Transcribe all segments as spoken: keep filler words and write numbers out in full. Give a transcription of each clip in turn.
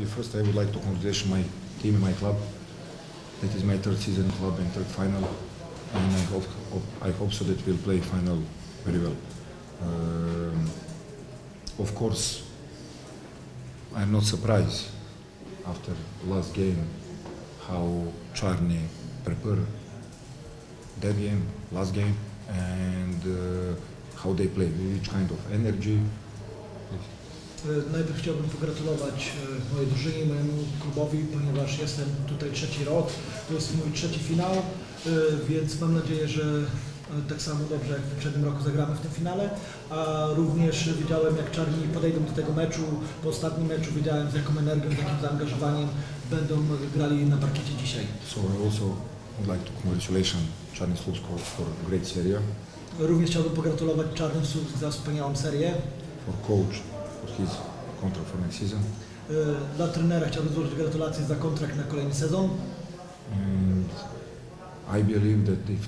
maybe first I would like to congratulate my team and my club. It is my third season in club and third final, and I hope, hope I hope so that we'll play final very well. Um, of course, I'm not surprised after last game how Czarny prepared that game, last game, and uh, how they play, which kind of energy. Najpierw chciałbym pogratulować mojej drużynie, mojemu klubowi, ponieważ jestem tutaj trzeci rok. To jest mój trzeci finał, więc mam nadzieję, że tak samo dobrze jak w poprzednim roku zagramy w tym finale. A również widziałem, jak Czarni podejdą do tego meczu. Po ostatnim meczu wiedziałem, z jaką energią, z jakim zaangażowaniem będą grali na parkiecie dzisiaj. So I also would like to congratulate Czarny Słupsk for a great series. Również chciałbym pogratulować Czarnym Słupsk za wspaniałą serię. For coach, for his contract for next season. Dla trenera chciałbym złożyć gratulacje za kontrakt na kolejny sezon. And I believe that if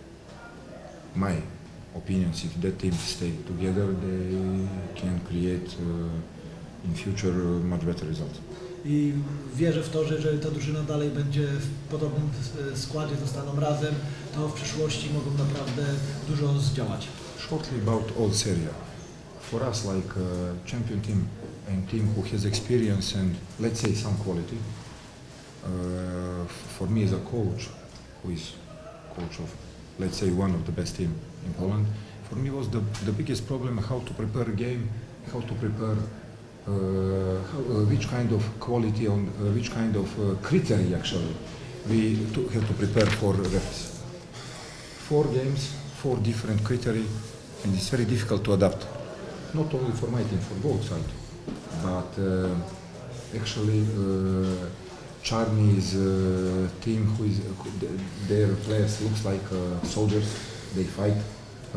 my opinions, if that team stay together, they can create uh, in future much better results. I wierzę w to, że jeżeli ta drużyna dalej będzie w podobnym składzie, zostaną razem, to w przyszłości mogą naprawdę dużo zdziałać. Shortly about old serie. For us, like a champion team and team who has experience and let's say some quality, uh, for me as a coach, who is coach of, let's say, one of the best team in Poland, for me was the, the biggest problem how to prepare a game, how to prepare uh, how, uh, which kind of quality on uh, which kind of uh, criteria actually we to, have to prepare for refs. Four games, four different criteria, and it's very difficult to adapt. Not only for my team, for both sides, but uh, actually uh, Czarny is a team who is uh, their players looks like uh, soldiers. They fight. Uh,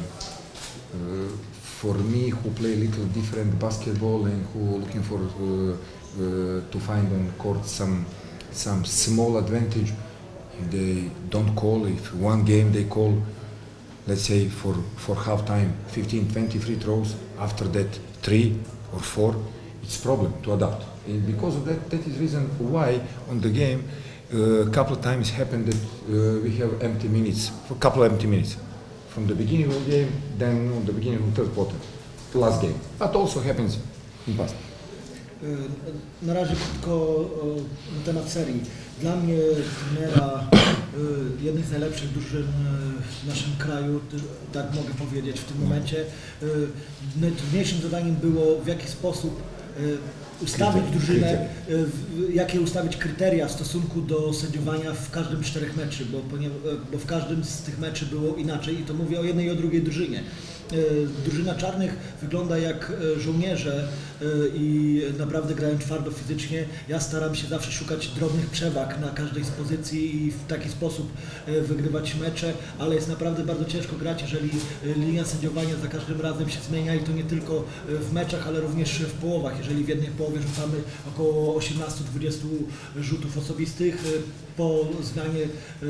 uh, for me, who play a little different basketball and who looking for uh, uh, to find on court some some small advantage, if they don't call, if one game they call, let's say for for half time, fifteen, twenty free throws. After that, three or four, it's problem to adapt. And because of that, that is reason why on the game, a uh, couple of times happened that uh, we have empty minutes, for a couple of empty minutes, from the beginning of the game, then on the beginning of the third quarter, the last game. That also happens in past. Na razie krótko na temat serii. Dla mnie trenera jednej z najlepszych drużyn w naszym kraju, tak mogę powiedzieć w tym momencie. Najtrudniejszym zadaniem było w jaki sposób ustawić drużynę, jakie ustawić kryteria w stosunku do sędziowania w każdym z czterech meczy, bo, bo w każdym z tych meczy było inaczej i to mówię o jednej i o drugiej drużynie. Drużyna Czarnych wygląda jak żołnierze i naprawdę grają twardo fizycznie. Ja staram się zawsze szukać drobnych przewag na każdej z pozycji i w taki sposób wygrywać mecze, ale jest naprawdę bardzo ciężko grać, jeżeli linia sędziowania za każdym razem się zmienia i to nie tylko w meczach, ale również w połowach. Jeżeli w jednej połowie rzucamy około osiemnaście do dwudziestu rzutów osobistych, po zmianie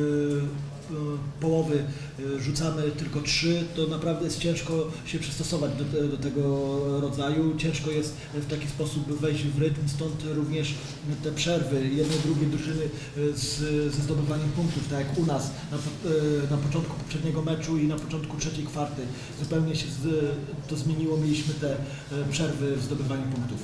połowy rzucamy tylko trzy, to naprawdę jest ciężko się przystosować do, do tego rodzaju. Ciężko jest w taki sposób wejść w rytm, stąd również te przerwy jednej, drugiej drużyny z, ze zdobywaniem punktów, tak jak u nas na, na początku poprzedniego meczu i na początku trzeciej kwarty. Zupełnie się z, to zmieniło, mieliśmy te przerwy w zdobywaniu punktów.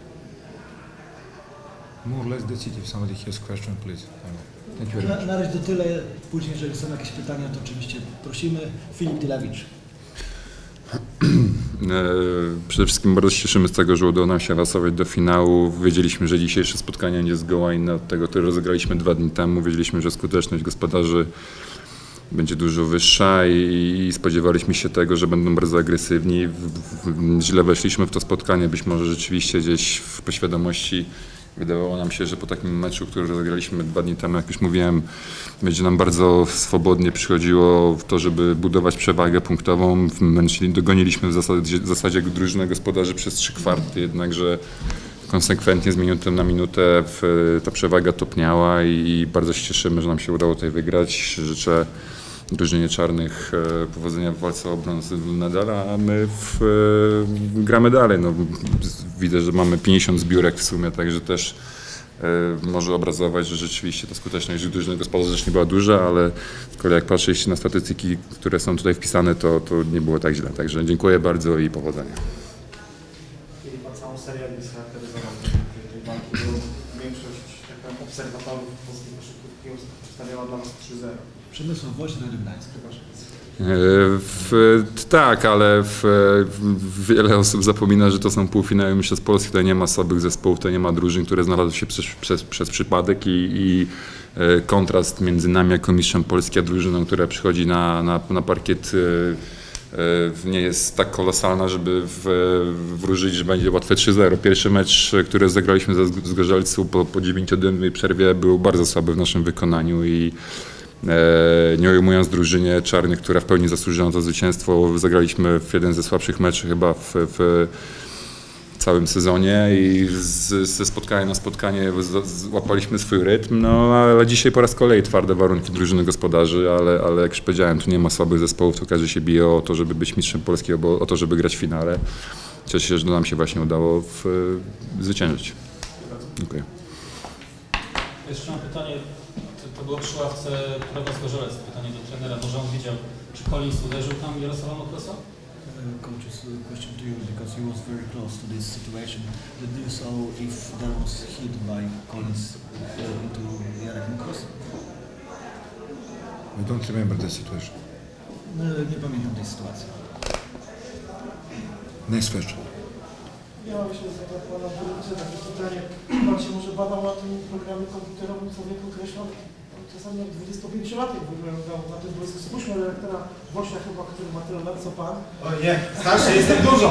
More or less that's it. If somebody has question, please. Na, na razie to tyle. Później, jeżeli są jakieś pytania, to oczywiście prosimy. Filip Tylewicz. Przede wszystkim bardzo się cieszymy z tego, że udało nam się awansować do finału. Wiedzieliśmy, że dzisiejsze spotkanie nie jest zgoła inne od tego, które rozegraliśmy dwa dni temu. Wiedzieliśmy, że skuteczność gospodarzy będzie dużo wyższa i spodziewaliśmy się tego, że będą bardzo agresywni. Źle weszliśmy w to spotkanie, być może rzeczywiście gdzieś w poświadomości wydawało nam się, że po takim meczu, który rozegraliśmy dwa dni temu, jak już mówiłem, będzie nam bardzo swobodnie przychodziło w to, żeby budować przewagę punktową. Męczyli, dogoniliśmy w zasadzie, w zasadzie drużynę gospodarzy przez trzy kwarty, jednakże konsekwentnie z minuty na minutę ta przewaga topniała i bardzo się cieszymy, że nam się udało tutaj wygrać. Życzę drużynie czarnych e, powodzenia w walce o brąz medala, a my w, e, gramy dalej. No, widzę, że mamy pięćdziesiąt zbiórek w sumie, także też e, może obrazować, że rzeczywiście ta skuteczność drużyny gospodarzy też nie była duża, ale z kolei jak patrzę na statystyki, które są tutaj wpisane, to, to nie było tak źle. Także dziękuję bardzo i powodzenia. Całą serię jest charakteryzowana tej walki, bo większość tak powiem, obserwatorów polskiej koszykówki przedstawiała dla nas trzy zero. Przemysław Woźny, Gdańsk. W, tak, ale w, w wiele osób zapomina, że to są półfinały Mistrzostw Polski, to nie ma słabych zespołów, to nie ma drużyn, które znalazły się przez, przez, przez przypadek i, i kontrast między nami jako mistrzem Polski a drużyną, która przychodzi na, na, na parkiet nie jest tak kolosalna, żeby w, wróżyć, że będzie łatwe trzy zero. Pierwszy mecz, który zagraliśmy z Zgorzelcu po, po dziewięciodniowej przerwie, był bardzo słaby w naszym wykonaniu i e, nie ujmując drużynie czarnych, która w pełni zasłużyła na to zwycięstwo, zagraliśmy w jeden ze słabszych meczów chyba w, w całym sezonie i z, ze spotkania na spotkanie złapaliśmy swój rytm, no ale dzisiaj po raz kolejny twarde warunki drużyny gospodarzy, ale, ale jak już powiedziałem, tu nie ma słabych zespołów, to każdy się bije o to, żeby być mistrzem Polski, albo o to, żeby grać w finale. Cieszę się, że nam się właśnie udało w, zwyciężyć. Dziękuję. Jeszcze mam pytanie, to, to było przy ławce Prawa Zgorzelec, pytanie do trenera, może on widział, czy Collins uderzył tam Jarosława Mokrosa? Coach's question to you, because he was very close to this situation. Did you saw if there was hit by Collins uh, into Jarek Mokros? I don't remember the situation. No, nie pamiętam tej sytuacji. Next question. Ja myślę, że to pana wrócę takie pytanie. Pan się może badał na tym programie komputerowym, człowiek określał czasami jak dwudziestopięciolatek wyglądał na tym boisku. Spójrzmy redaktora Wośnia chyba, który ma tyle lat co pan. O nie, starszy jestem dużo.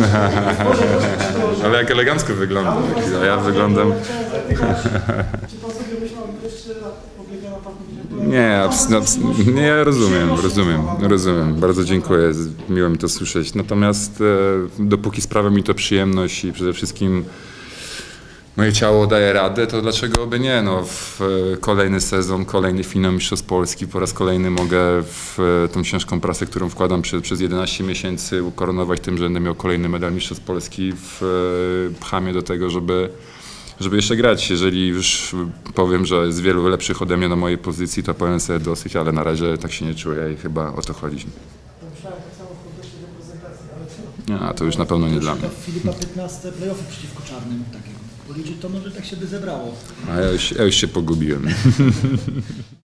Ale jak elegancko wygląda, a ja wyglądam... Czy pan sobie myślał jeszcze pobiega na pan? Nie, abs- abs- nie, ja rozumiem, rozumiem, rozumiem. Bardzo dziękuję, miło mi to słyszeć. Natomiast e, dopóki sprawia mi to przyjemność i przede wszystkim moje ciało daje radę, to dlaczego by nie? No, w e, kolejny sezon, kolejny finał Mistrzostw Polski, po raz kolejny mogę w e, tą ciężką pracę, którą wkładam przy, przez jedenaście miesięcy, ukoronować tym, że będę miał kolejny medal Mistrzostw Polski. W, e, pcha mnie do tego, żeby żeby jeszcze grać. Jeżeli już powiem, że jest wielu lepszych ode mnie na mojej pozycji, to powiem sobie dosyć, ale na razie tak się nie czuję i chyba o to chodzi. Myślałem tak samo w kontekście reprezentacji, ale A, to już na pewno nie dla mnie. Filipa piętnaście playoffy przeciwko czarnym, takiego policzyć, to może tak się by zebrało. A ja już, ja już się pogubiłem.